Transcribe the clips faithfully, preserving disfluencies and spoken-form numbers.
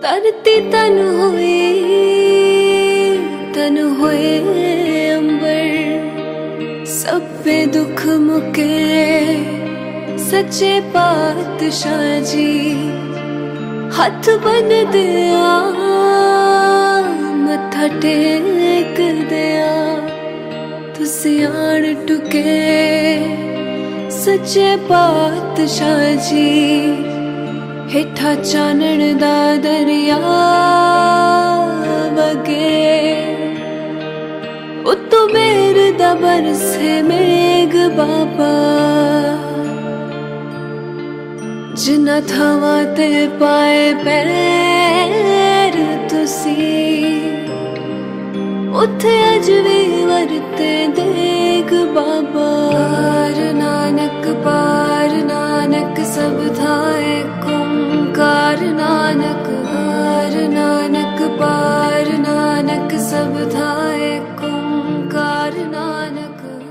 धरती तन हुई तन हुए अंबर, सब पे दुख मुके सच्चे पातशाह जी। हाथ बन दिया मत्था टेक दिया, तुसी आन टुके सच्चे पातशाह जी। हेठा चानण दा दरिया वगे, उत्तों मेर दा बरसे मेघ बाबा। जिन्ना थावां ते पाए पैर तुसी, उत्थे अज भी वरते देग बाबा। पार नानक पार नानक सब थाए कार नानक, पार नानक पार नानक सब थाए कार नानक।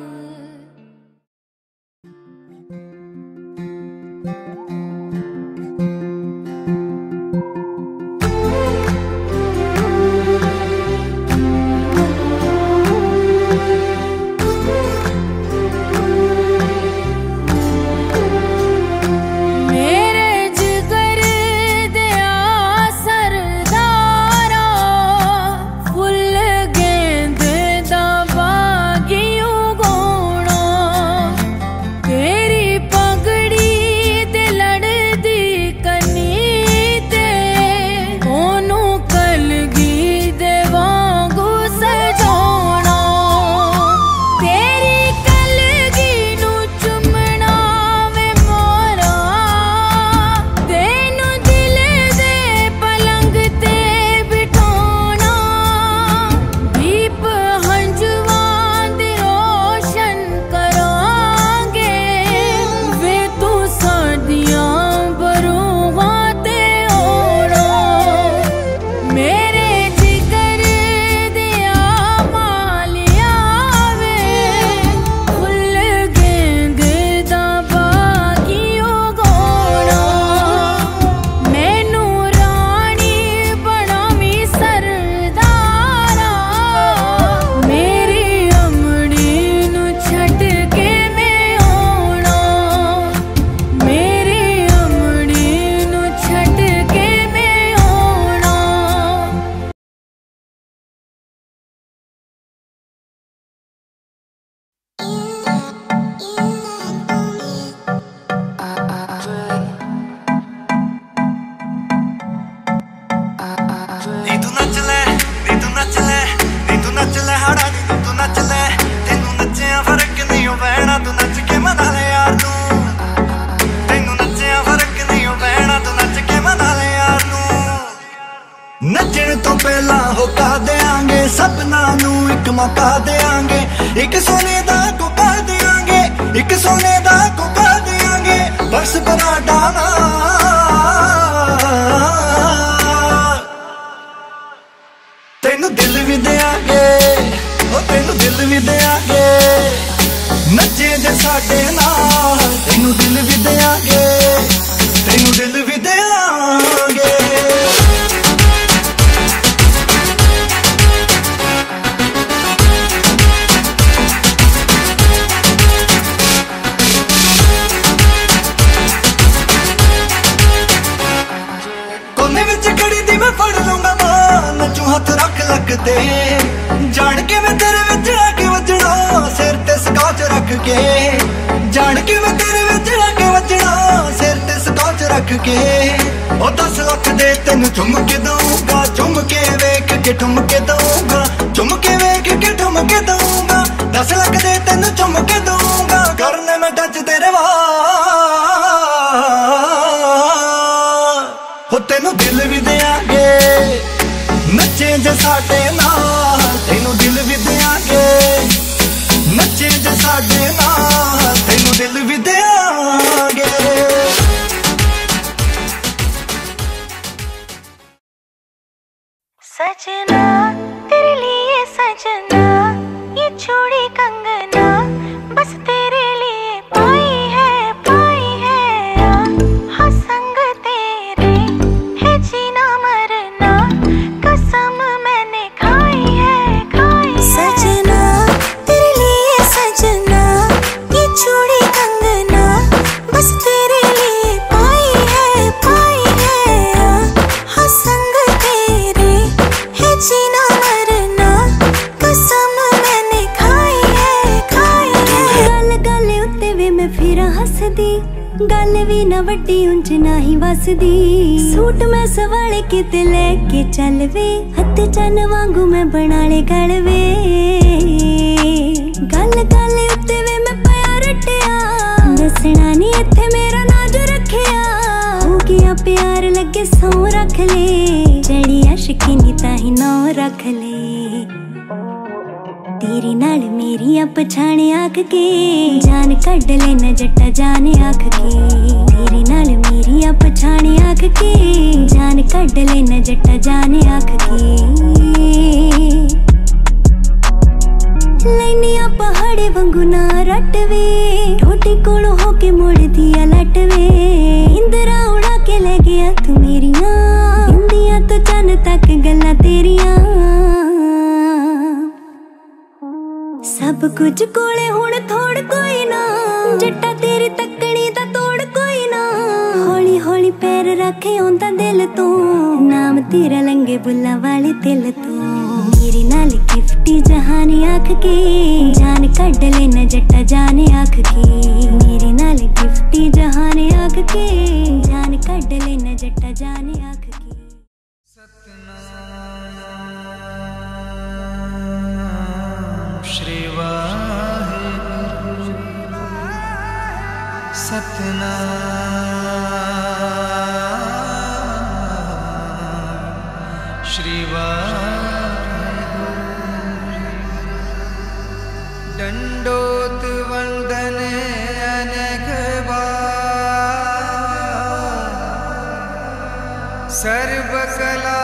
नचण तो पहला होका देंगे सपना नू एक मौका देंगे, एक सोने दा कोका देंगे, एक सोने दा कोका देंगे। बस बना डाना तेनू दिल भी देंगे, ओ तेनू दिल भी देंगे। नचे जे साडे नाल तेनू दिल भी देंगे, तेनू दिल भी देंगे। हाथ रख लगते जान के मैं तेरे विच आके वजना, सिर ते स्कॉच रख के जान के मैं तेरे विच आके वजना, सिर ते स्कॉच रख के। ओ दस लख दे तेनू चुम के दूंगा, चुम के वेख के ठुम के दूंगा, चुम के वेख के ठुम के दूंगा। दस लख दे तेनू चुम के दूंगा, करने में टच तेरे वाल हो तेनू दिल भी देंगे। नचे जे साडे नाल तेनू दिल भी देंगे, नचे जे साडे नाल तेनू दिल भी देंगे। सजना तेरे लिए सजना, ये चूड़ी कंगना बस तेरे लिए पाई है पाई है। हाँ संग तेरे है जीना मरना। वड्डी उंच नाही वसदी। सूट मैं सवाले किते लेके चल वे, हत्थ चन वांगू मैं बना ले गलवे। गल गल उत्ते वे मैं पाया रटिया, दसना नी इत्थे मेरा नाज रखिया। हो गया प्यार लगे सौ रख ले, जड़ी अशकीनी ताही नौ रख ले। तेरी नाल मेरी पछाणे आख के, जान कढ ले न जट्टा जाने आख के। तेरी नाल मेरी पछाणे आख के, जान कढ ले न जट्टा जाने आख के। लैनिया पहाड़े वांगू ना रटवे, ठोटी कोलो होके मोड़ दिया लटवे। इंदरा उड़ा के ले गया तू मेरिया, इंदिया तो चन तक गल्ला तेरिया। सब कुछ कोले हुण थोड़ कोई ना, जट्टा तेरी तकनी दा तोड़ कोई ना। हौली हौली पैर रखे आंदा दिल तो, नाम तेरा लंगे बुल्ला वाले दिल तो। मेरी नाल गिफ्टी जहानी आख के, जान कढ ले न जट्टा जाने आख के। मेरी नाल गिफ्टी जहानी आख के, जान कढ ले न जट्टा जाने आख के। श्री वाहिगुरु सतनाम श्री वाहिगुरु। दंडोत वंदन अनेक बार, सर्व कला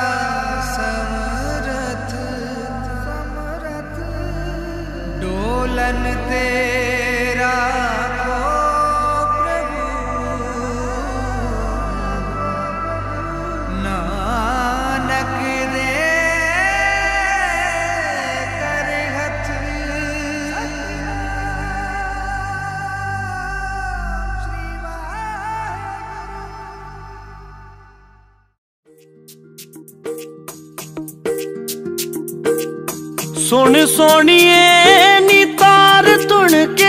डोलन तेरा को प्रभु, नानक दे कर हथ। सुन सोनिए नी तार तुण के,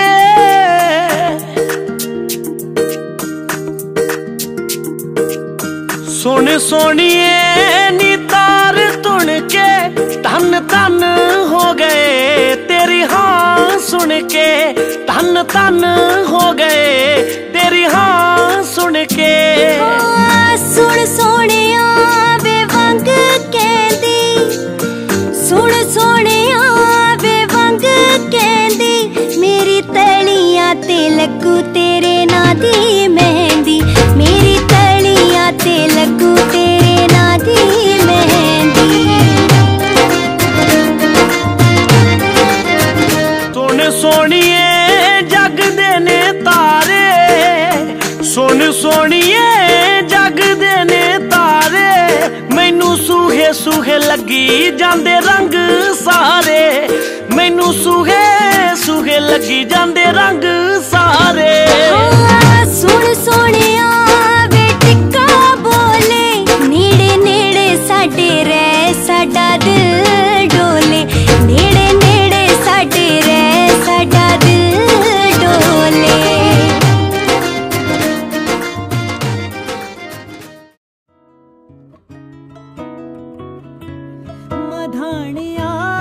सुन सोनिए नी तार तुण के। धन धन हो गए तेरी हाँ सुन के, धन धन हो गए तेरी हाँ सुन के। सुन सोने वे वंग कहंदी, सुन सोने वे वंग कहंदी। मेरी तलियां ते लगू तेरे ना दी मेहंदी, मेरी तलियां ते लगू तेरे ना दी मेहंदी। सुन सोनिए जग दे ने तारे, सुन सोनिए जग दे ने तारे। मैनू सूहे सूहे लगी जांदे रंग सारे, मैनू सूहे सूहे लगी जांदे रंग सारे। सुन सोने वे टिक्का बोले, नेड़े नेड़े साडे रह साडा दिल डोले। नेड़े नेड़े साडे रह साडा दिल डोले। मधानिया